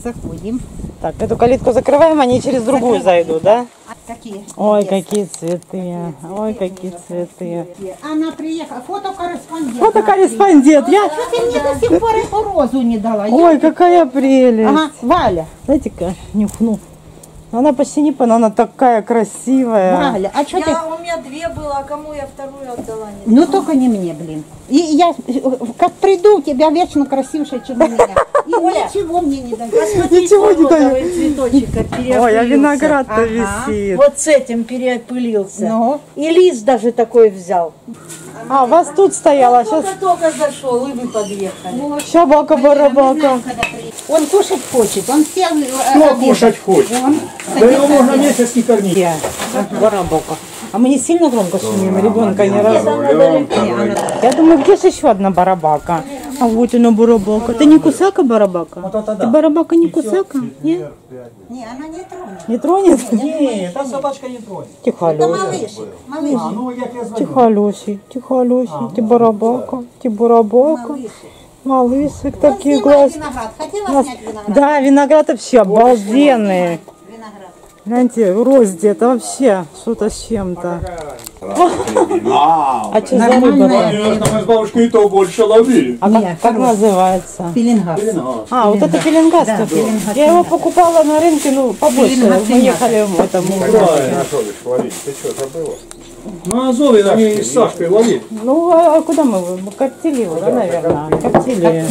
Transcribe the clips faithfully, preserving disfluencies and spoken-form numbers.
Заходим. Так, эту калитку закрываем, они через другую Закрываем. зайдут, да? Какие? Ой, Yes. какие цветы. Ой, какие цветы. Она приехала. Фотокорреспондент. Фотокорреспондент. Я... Что ты мне до сих пор эту розу не дала? Ой, какая прелесть. Ага, Валя. Знаете-ка, нюхну. Она почти не поняла, она такая красивая. Валя, а что ты... Я, у меня две было, а кому я вторую отдала? Не Ну только не мне, блин. И я как приду, у тебя вечно красивше, чем у меня. И Оля, ничего мне не дают. Ничего не розовый цветочек переопылился. Ой, а виноград-то Ага. висит. Вот с этим переопылился. Ну. И лист даже такой взял. А, у вас тут стояла, сейчас Только-только зашел, и вы подъехали. щабака-барабака. Он кушать хочет, он сел... Кто кушать хочет? Да его можно месяц не кормить. Я. Барабака. А мы не сильно громко шумим, ребенка не раз. Я думаю, где же еще одна барабака? А вот она барабака. Ты не кусака барабака? Ты барабака не кусака? Нет? Не, она не тронет. Не тронет? Ні, та собачка не тронет. Тихо, Это Алёша. малыш, малыш. А, ну як я звоню. Тихо, Алёси. Тихо, Алёси. Ты барабака. Ты барабака. Малышек, такие Снимай глазки. виноград. Хотела Нас- снять виноград? Да, виноград вообще обалденный. Виноград. Знаете, грозди, это вообще что-то с чем-то. А что за рыба? Конечно, мы с бабушкой и то больше ловили. А как, Нет, как хороший. называется? Пеленгас. А, вот это пеленгас. Да, такой. пеленгас. Я его покупала на рынке, ну, побольше. Пеленгас Мы ехали в этом. На Азове они с Сашкой ловили. Ну, а а куда мы? Мы коптили его, да, наверное? Коптили.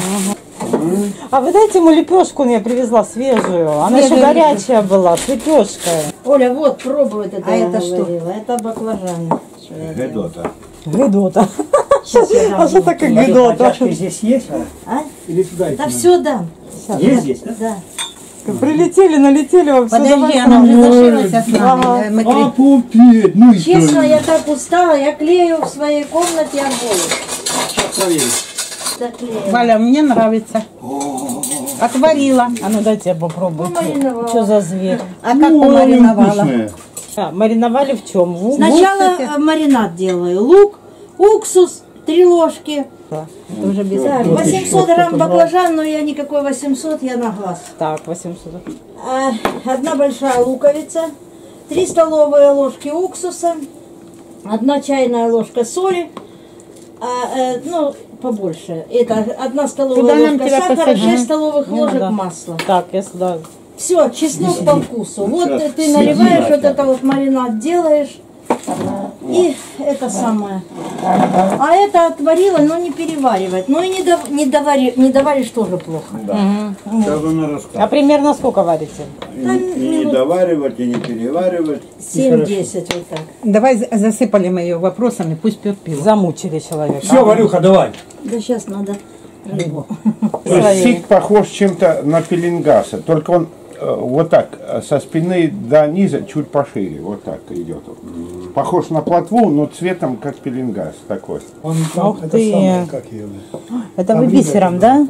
А вы дайте ему лепешку, я привезла свежую. Она еще Свежую горячая была, с лепешкой. Оля, вот, пробуй это. А это что? Это баклажан. Гедота. Гыдота. Сейчас я дам А что такое гыдота? здесь есть? А? Или сюда? Да все дам. Есть здесь, да? Да. Прилетели, налетели во все. Подожди, она уже зашилась от Ага. нами. Мы А кри- пупеть, ну и Честно, я так устала, я клею в своей комнате обои. Сейчас проверим. Заклею. Валя, мне нравится. Отварила. А ну дайте я попробую. Помариновала. Что за зверь? А как помариновала? А, мариновали в чем? В Сначала кстати. э, маринад делаю. Лук, уксус, три ложки. Уже без Так, восемьсот грамм баклажан, но я никакой восемьсот, я на глаз. Так, восемьсот. А, Одна большая луковица, три столовые ложки уксуса, одна чайная ложка соли, а, э, ну, побольше. Это одна столовая Куда нам ложка тебя сахара, посадить? шесть столовых Не ложек надо. масла. Так, я сюда. Все, чеснок по вкусу. Вот э, ты наливаешь, вот это вот маринад делаешь. И это самое. А это отварила, но не переваривать. Ну и не, дов, не, довари, не доваришь тоже плохо. Сейчас она А расскажет. примерно сколько варите? И, и не доваривать, и не переваривать. семь-десять вот так. Давай за- засыпали мы ее вопросами, пусть пьет пиво. Замучили человека. Все, Валюха, давай. Да сейчас надо рыбу. Сик похож чем-то на пеленгаса, только он э, вот так, э, со спины до низа чуть пошире, вот так идет. Похож на плотву, но цветом как пеленгас такой. Он, Ух ты. как ее? Это вы бисером, да?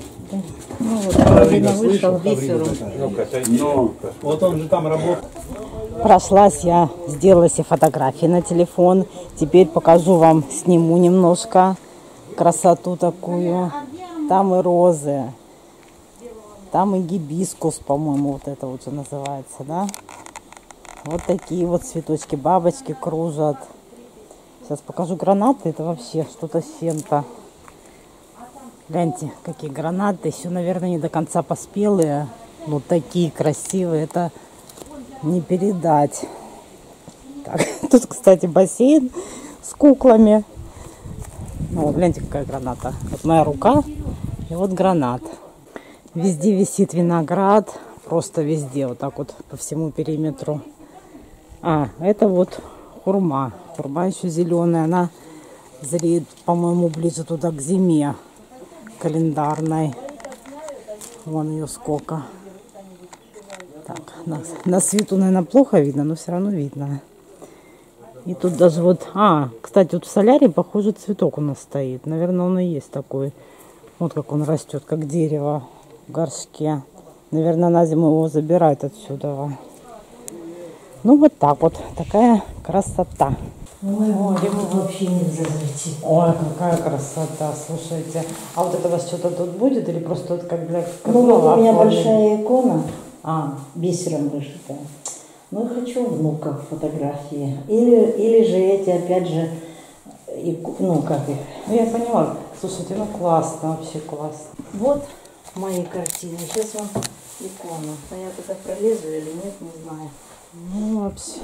Вышел бисером. Но Вот он же там работает. Прошлась я, сделала себе фотографии на телефон. Теперь покажу вам, сниму немножко красоту такую. Там и розы, там и гибискус, по-моему, вот это вот что называется, да? Вот такие вот цветочки, бабочки кружат. Сейчас покажу гранаты, это вообще что-то с чем-то. Гляньте, какие гранаты, еще, наверное, не до конца поспелые, но такие красивые, это не передать. Так, тут, кстати, бассейн с куклами. Ну, гляньте, какая граната. Вот моя рука и вот гранат. Везде висит виноград, просто везде, вот так вот по всему периметру. А, это вот хурма. Хурма еще зеленая, она зреет, по-моему, ближе туда к зиме календарной. Вон ее сколько. Так, на, на свету, наверное, плохо видно, но все равно видно. И тут даже вот... А, кстати, вот в солярии, похоже, цветок у нас стоит. Наверное, он и есть такой. Вот как он растет, как дерево в горшке. Наверное, на зиму его забирают отсюда. Ну, вот так вот. Такая красота. Ой, ему вообще нельзя зайти. Ой, какая красота, слушайте. А вот это у вас что-то тут будет или просто вот как для... Ну вот у меня большая икона, А, бисером вышитая. Ну и хочу внуков фотографии. Или, или же эти, опять же, ику- ну как их. ну я поняла. Слушайте, ну классно, вообще классно. Вот мои картины. Сейчас вам икону. А я туда пролезу или нет, не знаю. Ну вообще.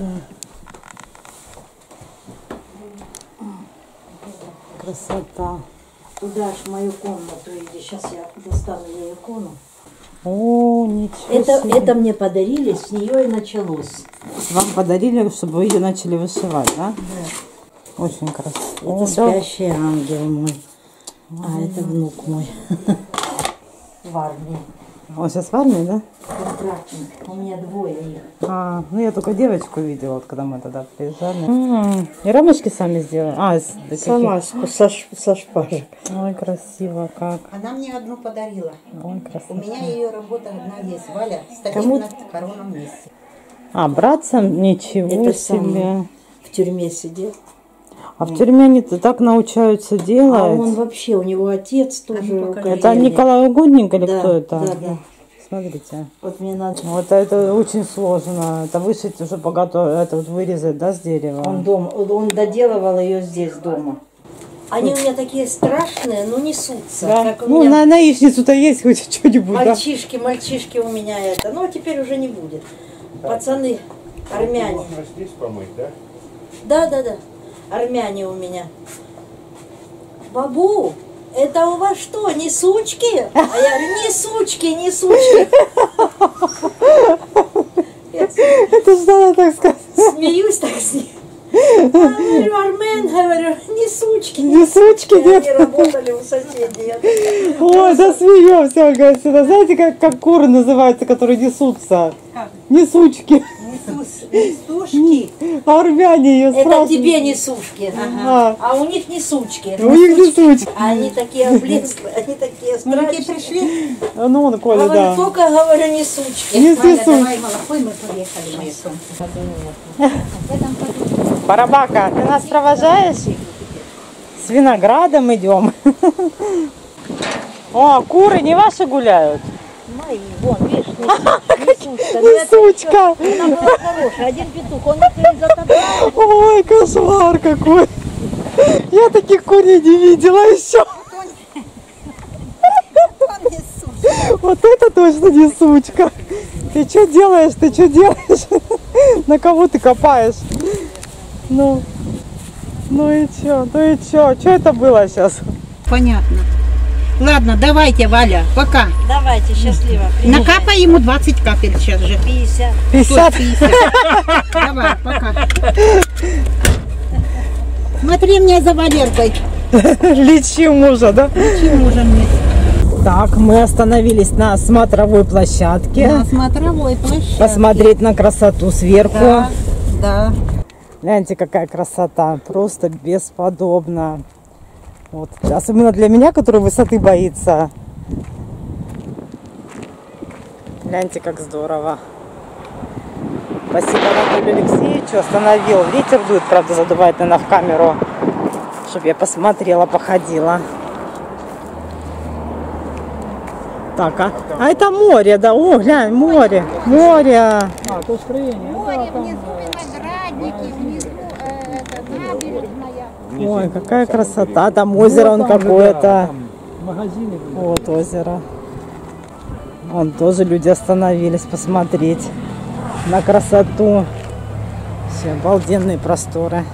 Красота. Туда ж мою комнату иди. Сейчас я достану ей икону. О, ничего Это, себе. это мне подарили, с нее и началось. Вам подарили, чтобы вы ее начали вышивать, да? Да. Очень красиво. Это О, да. спящий ангел мой. А это внук мой. В армии. Он сейчас в армии, да? Контрактник. У меня двое их. А, ну я только девочку видела, вот когда мы тогда приезжали. М, И рамочки сами сделали? А, с- да Сама каких? с- со, ш- со шпажек. Ой, красиво как. Она мне одну подарила. Ой, У красиво. меня ее работа одна есть. Валя стоит Кому? на коронном месте. А, братца, ничего Это себе. самое. В тюрьме сидел. А в тюрьме они так научаются А делать. он вообще, у него отец тоже. покажи. Это Николай Угодник или Да, кто это? да, да. Смотрите. Вот мне надо. Вот это очень сложно. Это вышить уже богато, это вот вырезать, да, с дерева. Он дома, он доделывал ее здесь дома. Они у меня такие страшные, но несутся. Да? Как у Ну, меня на, на яичницу-то есть хоть что-нибудь, да? мальчишки, мальчишки у меня это. Но теперь уже не будет. Пацаны, армяне. Можно здесь помыть, да? Да, да, да. Армяне у меня. Бабу, это у вас что, не сучки? А я говорю, не сучки, не сучки. Я Это же надо так сказать. смеюсь так с ним. А, говорю, Армен, говорю, не сучки. Не сучки, нет. Они работали у соседей. Я такая, Ой, да смеемся, Ольга, всегда. Знаете, как, как куры называются, которые несутся? Несучки. Несушки. А армяне ее это спрашивают. тебе не сушки, А, а у них не сучки. у них несучки. А они такие облезлые, они такие Мужики страшные. пришли. А ну, он, Коля, Говорю, да. только, говорю, не сучки. Не Валя, сосут. давай молоко, и мы поехали. Мои сумки. Барабака, ты нас провожаешь? С виноградом идем. О, куры не ваши гуляют? Мои, вон, видишь, не Несучка. сучка. Она была хорошая, один петух, он их затобрал. Ой, кошмар какой. Я таких курей не видела еще. Вот это точно не сучка. Ты что делаешь? Ты что делаешь? На кого ты копаешь? Ну, ну и что? Ну и что? Что это было сейчас? Понятно. Ладно, давайте, Валя, пока. Давайте, счастливо. Накапай ему двадцать капель сейчас же. пятьдесят. пятьдесят. Давай, пока. Смотри мне за Валеркой. Лечи мужа, да? Чем мужа мне? Так, мы остановились на смотровой площадке. На смотровой площадке. Посмотреть на красоту сверху. Да, да. Гляньте, какая красота. Просто бесподобно. Вот. Особенно для меня, который высоты боится. Гляньте, как здорово. Спасибо Анатолию Алексеевичу. Остановил. Ветер дует, правда, задувает, наверное, в камеру. Чтобы я посмотрела, походила. Так, а, а это море, да? О, глянь, море. Море. Море внизу, виноградники, внизу э, это, набережная. Ой, какая красота. Там озеро он какое-то. Вот озеро. Вон тоже люди остановились посмотреть на красоту. Все, обалденные просторы.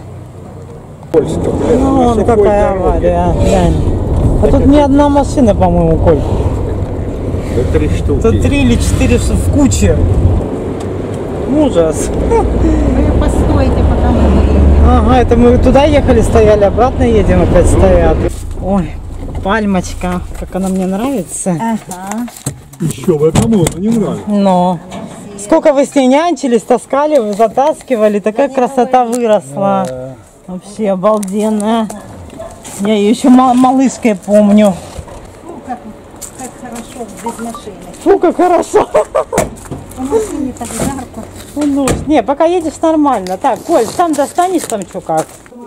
Ну, вон какая авария. Глянь. А тут ни одна машина, по-моему, Коль. Да три штуки. Тут три или четыре в куче. Ужас. Вы постойте, пока мы выйдем. Ага, это мы туда ехали, стояли, обратно едем, опять стоят. Ой, пальмочка, как она мне нравится. Ага. Еще бы, кому не нравится. Но сколько вы с ней нянчились, таскали, вы затаскивали, такая красота выросла. Вообще обалденная. Я ее еще мал- малышкой помню. Ну, как, как хорошо без машины. Фу, как хорошо. В машине так жарко. Ну, ну, не, пока едешь нормально. Так, Коль, сам достанешь там что как?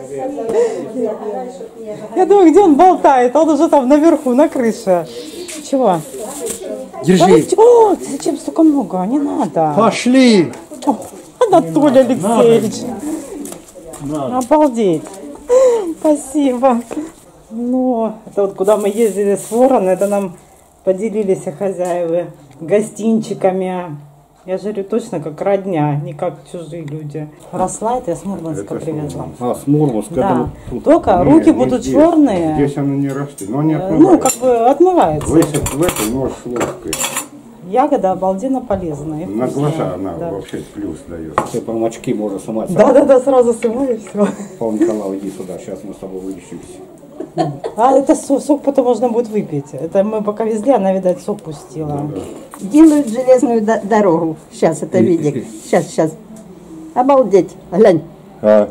Я думаю, где он болтает? Он уже там наверху, на крыше. Чего? Держи. О, зачем столько много? Не надо. Пошли. О, Анатолий Алексеевич. Надо. Обалдеть. Спасибо. Ну, это вот куда мы ездили с Ворона, это нам поделились хозяева гостинчиками. Я же говорю, точно как родня, не как чужие люди. Росла это я с Мурманска привезла. А, с Мурманска. Да. Тут. Только Не, руки не будут здесь. черные. Здесь оно не растет, но не Ну, отмывается. как бы отмывается. Высыпь в эту, нож с ложкой. Ягода обалденно полезная. и На вкусная. глаза она Да. вообще плюс дает. Ты прям очки можно снимать. Да, да, да, сразу снимаю и все. Павел Николаевич, иди сюда, сейчас мы с тобой вылечимся. А это сок, сок потом можно будет выпить. Это мы пока везли, она, видать, сок пустила. Делают железную до- дорогу. Сейчас это видик. Сейчас, сейчас. Обалдеть. Глянь. А,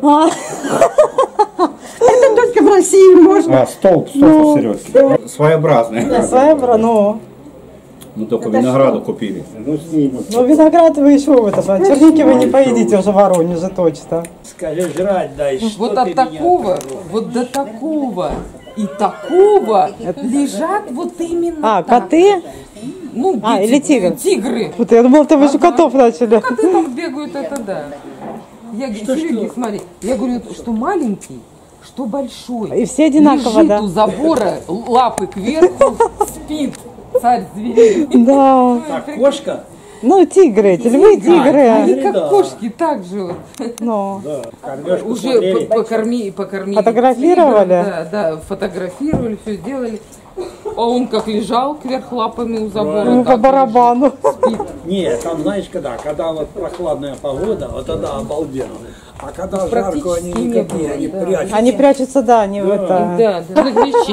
Это только в России можно. а столб, столб Ну, посередке. Своеобразный. Своебра, ну, Мы только винограду купили. Ну, снимут. ну виноград вы еще в это, черники вы не поедите уже в Воронеже точно. Скажи, жрать дай, что Вот ты от меня такого, вот до такого и такого лежат вот именно А, так. коты? Ну, А, дети, или тигр? Тигры. Вот я думала, вы же котов начали. Коты там бегают, это да. Я говорю, Сереги, смотри, я говорю, что маленький, что большой. И все одинаково, лежит да? у забора, лапы кверху, спит царь зверей. Да. Так, кошка? Ну, тигры, эти львы, Они тигры. как да. кошки, так же вот. Ну, Кормежку Уже смотрели? по- покорми, покормили. Фотографировали? Да, да, фотографировали, все сделали. А он как лежал кверх лапами у забора. ну, по так и барабану. лежит, спит. Нет, там знаешь когда? Когда вот прохладная погода, вот тогда обалденно. А когда жарко, они практически не никакие, было, они да. прячутся. Они прячутся, да, они в это. Да, да, для вещей.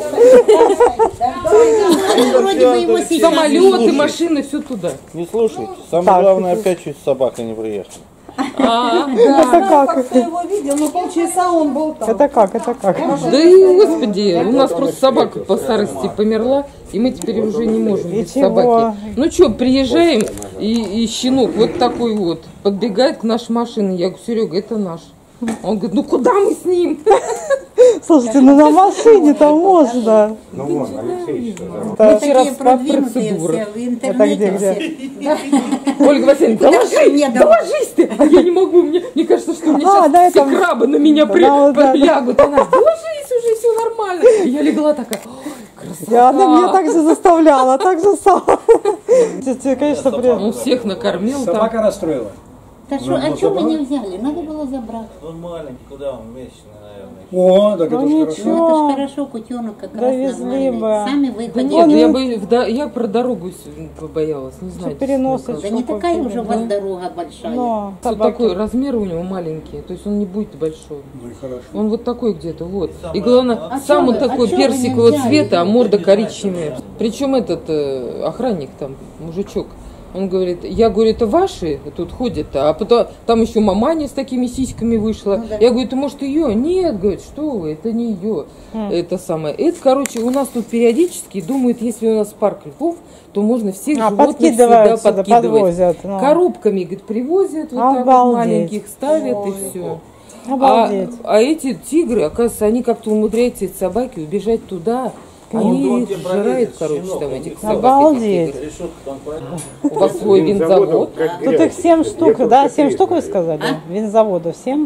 Вроде бы его сейчас Самолеты, машины, все туда. Не слушайте. Самое Так. главное, опять чуть собака не приехала. А, Это как? его видел, но полчаса он был там. Это как? Это как? да и, господи, у нас просто собака по старости померла, и мы теперь уже не можем И без чего? собаки. Ну что, приезжаем, и, и щенок вот такой вот подбегает к нашей машине. Я говорю, Серега, это наш. Он говорит, ну куда мы с ним? Слушайте, ну на машине-то можно. Ну, вон, Алексей что Ну, Это, вчера Такие спа- продвинутые процедура. все в это интернете. где, где? все. Ольга Васильевна, доложи, мне доложись ты. А я не могу, мне, мне кажется, что мне А, сейчас да, все это- крабы на меня при, Да, вот, да, да. лягут. Она, доложись уже, все нормально. И я легла такая, ой, красота. И она меня так же заставляла, так же сама. Тебе, конечно, при... Он всех накормил там. Собака расстроила. Да что, а что вы не взяли? Надо было забрать. Он маленький, куда он месячный, наверное. О, так это ж Ну, хорошо. Ну ничего. это ж хорошо, кутенок как раз Довезли нормальный. бы. Сами Да выходили. нет, ну, я, бы, да, я про дорогу с- побоялась, не знаю. переносочку. Да не такая уже у вас дорога большая. Но Что собаки. такой, размеры у него маленькие, то есть он не будет большой. Ну и хорошо. Он вот такой где-то, вот. И главное, А сам чё он вы- такой а чё вы не персикового взяли? цвета, а морда коричневая. Причем этот э, охранник там, мужичок, он говорит, я говорю, это ваши тут ходят, а потом там еще маманя с такими сиськами вышла. Ну да. Я говорю, это может ее? Нет, говорит, что вы, это не ее. Это самое. Это, короче, у нас тут периодически думают, если у нас парк львов, то можно всех А, животных подкидывают сюда сюда, подкидывать. подвозят, ну. Коробками, говорит, привозят, вот так вот Обалдеть. маленьких ставят и все. А, Обалдеть. а эти тигры, оказывается, они как-то умудряются, эти собаки, убежать туда. Они их сжирают, короче, там этих собак. Обалдеть. этих тигров. У вас свой винзавод? Тут их семь штук, да? Семь штук вы сказали? Винзаводов семь?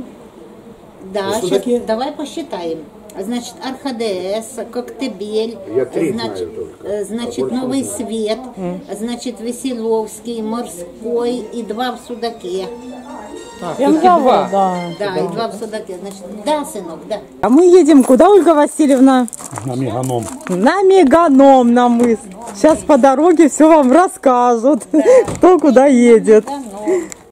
Да, Что щас, такие? давай посчитаем. Значит, РХДС, Коктебель, Я три значит, знаю только. э, значит Новый Свет, значит, Веселовский, Морской и два в Судаке. А, Семь все-таки завод, два. да. Да, и два в Судаке. Значит, да, сынок, да. А мы едем куда, Ольга Васильевна? На меганом. На Меганом на мыс. Сейчас по дороге все вам расскажут, кто куда едет. Да, ну,